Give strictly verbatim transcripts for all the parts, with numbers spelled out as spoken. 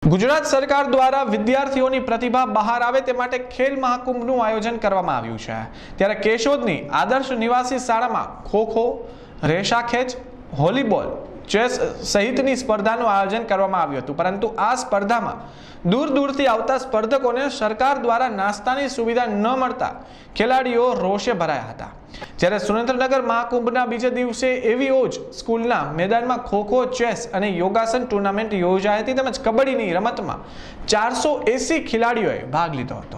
ગુજરાત સરકાર દ્વારા વિદ્યાર્થીઓની પ્રતિભા બહાર આવે તે માટે ખેલ મહાકુંભનું આયોજન કરવામાં આવ્યું છે। ત્યારે કેશોદની આદર્શ નિવાસી શાળામાં ખોખો, રેસાખેંચ, વોલીબોલ, ચેસ સહિતની સ્પર્ધાનું આયોજન કરવામાં આવ્યું હતું, પરંતુ આ સ્પર્ધામાં દૂર દૂરથી આવતા સ્પર્ધકોને સરકાર દ્વારા નાસ્તાની સુવિધા ન મળતા ખેલાડીઓ રોષે ભરાયા હતા। જ્યારે સુરેન્દ્રનગર મહાકુંભના બીજા દિવસે એવીઓજ સ્કૂલના મેદાનમાં ખોખો, ચેસ અને યોગાસન ટુર્નામેન્ટ યોજાઈ હતી, તેમજ કબડ્ડીની રમતમાં ચારસો એસી ખેલાડીઓએ ભાગ લીધો હતો।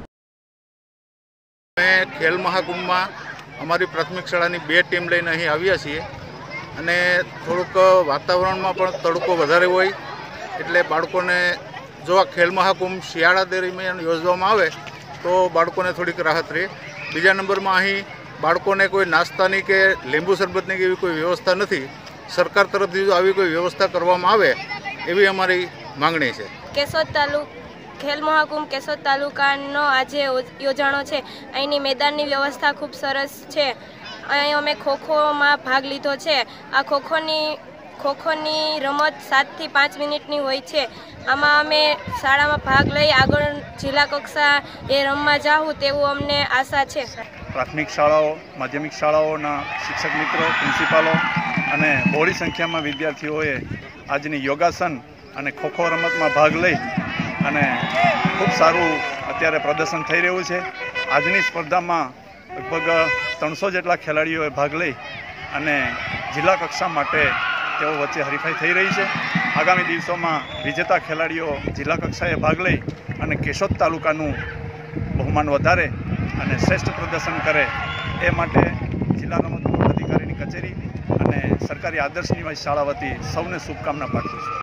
ખેલ મહાકુંભમાં અમારી પ્રાથમિક શાળાની બે ટીમ લઈને અહીં આવ્યા છીએ અને થોડુંક વાતાવરણમાં પણ તડકો વધારે હોય એટલે બાળકોને જો આ ખેલ મહાકુંભ શિયાળા દરમિયાન યોજવામાં આવે તો બાળકોને થોડીક રાહત રહે। બીજા નંબરમાં અહીં બાળકોને કોઈ નાસ્તાની કે લીંબુ શરબતની કે એવી કોઈ વ્યવસ્થા નથી। સરકાર તરફથી જો આવી કોઈ વ્યવસ્થા કરવામાં આવે એવી અમારી માંગણી છે। કેશોદ તાલુકા ખેલ મહાકુંભ કેશોદ તાલુકાનો આજે યોજાણો છે। અહીંની મેદાનની વ્યવસ્થા ખૂબ સરસ છે। અહીં અમે ખોખોમાં ભાગ લીધો છે। આ ખોખોની ખોખોની રમત સાતથી પાંચ મિનિટની હોય છે। આમાં અમે શાળામાં ભાગ લઈ આગળ જિલ્લા કક્ષા એ રમવા જાઉં તેવું અમને આશા છે। પ્રાથમિક શાળાઓ, માધ્યમિક શાળાઓના શિક્ષક મિત્રો, પ્રિન્સિપાલો અને બહોળી સંખ્યામાં વિદ્યાર્થીઓએ આજની યોગાસન અને ખોખો રમતમાં ભાગ લઈ અને ખૂબ સારું અત્યારે પ્રદર્શન થઈ રહ્યું છે। આજની સ્પર્ધામાં લગભગ ત્રણસો જેટલા ખેલાડીઓએ ભાગ લઈ અને જિલ્લા કક્ષા માટે તેઓ વચ્ચે હરીફાઈ થઈ રહી છે। આગામી દિવસોમાં વિજેતા ખેલાડીઓ જિલ્લા કક્ષાએ ભાગ લઈ અને કેશોદ તાલુકાનું બહુમાન વધારે અને શ્રેષ્ઠ પ્રદર્શન કરે એ માટે જિલ્લા રમત અધિકારીની કચેરી અને સરકારી આદર્શ નિવાસી શાળા વતી સૌને શુભકામના પાઠવું છું।